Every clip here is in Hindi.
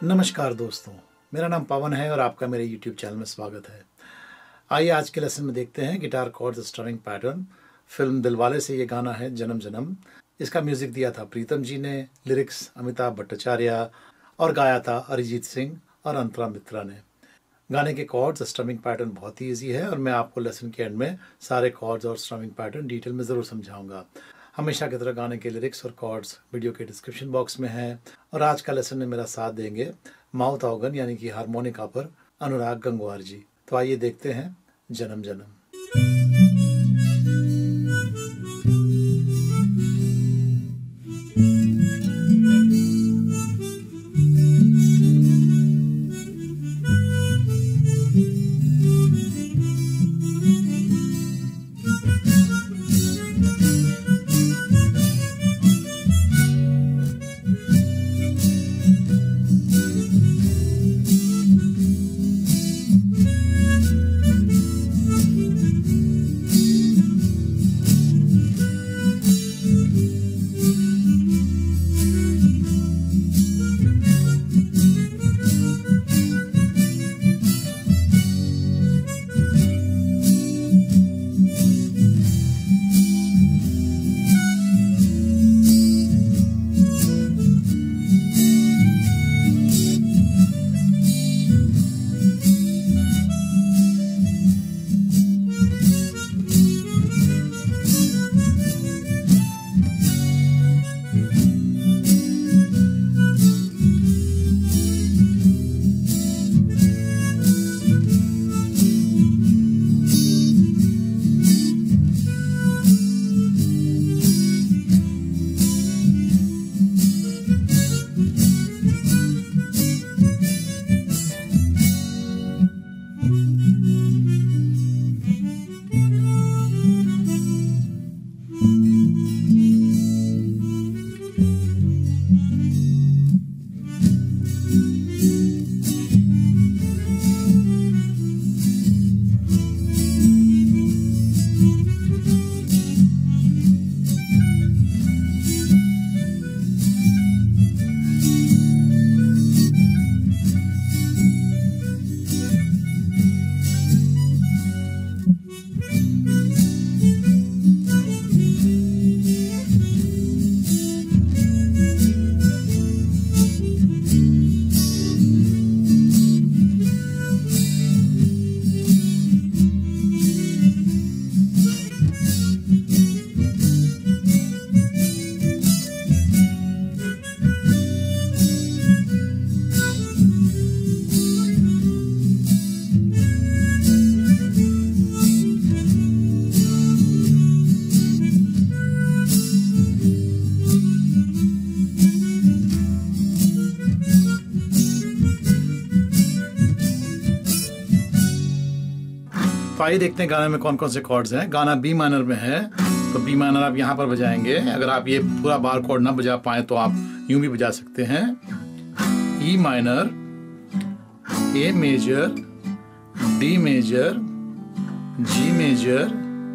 नमस्कार दोस्तों, मेरा नाम पवन है और आपका मेरे YouTube चैनल में स्वागत है। आइए आज के लेसन में देखते हैं guitar chords strumming pattern. Film Dilwale से ये गाना है जन्म जन्म। इसका म्यूजिक दिया था प्रीतम जी ने, लिरिक्स अमिताभ भट्टाचार्य और गाया था अरिजीत सिंह और अंतरा मित्रा ने। गाने के कॉर्ड्स स्ट्रमिंग पैटर्न बहुत ही ईजी है और मैं आपको लेसन के एंड में सारे कॉर्ड्स और स्ट्रमिंग पैटर्न डिटेल में ज़रूर समझाऊंगा। हमेशा की तरह गाने के लिरिक्स और कॉर्ड्स वीडियो के डिस्क्रिप्शन बॉक्स में है। और आज का लेसन में मेरा साथ देंगे माउथ ऑर्गन यानी कि हारमोनिका पर अनुराग गंगवार जी। तो आइए देखते हैं जन्म जन्म। तो आइए देखते हैं गाने में कौन कौन से कॉर्ड्स हैं। गाना बी माइनर में है, तो बी माइनर आप यहाँ पर बजाएंगे। अगर आप ये पूरा बार कॉर्ड ना बजा पाए तो आप यूं भी बजा सकते हैं। E minor, A major, D major, G major,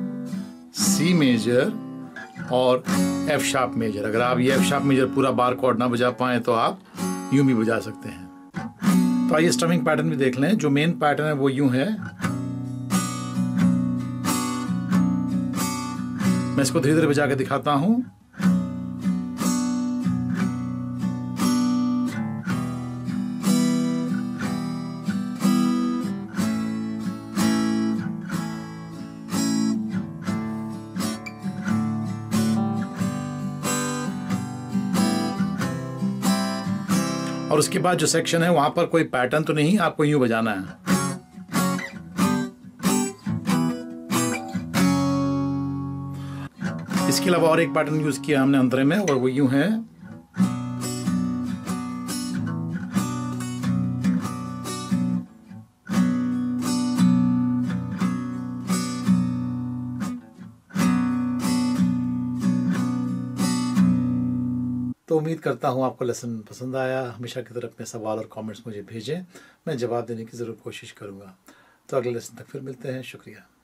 C major और एफ शार्प मेजर। अगर आप ये एफ शार्प मेजर पूरा बार कॉर्ड ना बजा पाए तो आप यूं भी बजा सकते हैं। तो आइए स्ट्रमिंग पैटर्न भी देख लें। जो मेन पैटर्न है वो यूं है। मैं इसको धीरे धीरे बजा के दिखाता हूं। और उसके बाद जो सेक्शन है वहां पर कोई पैटर्न तो नहीं, आपको यूं बजाना है। इसके अलावा और एक पैटर्न यूज किया हमने अंतरे में और वो यूं है। तो उम्मीद करता हूँ आपको लेसन पसंद आया। हमेशा की तरह अपने सवाल और कमेंट्स मुझे भेजें, मैं जवाब देने की ज़रूर कोशिश करूँगा। तो अगले लेसन तक फिर मिलते हैं। शुक्रिया।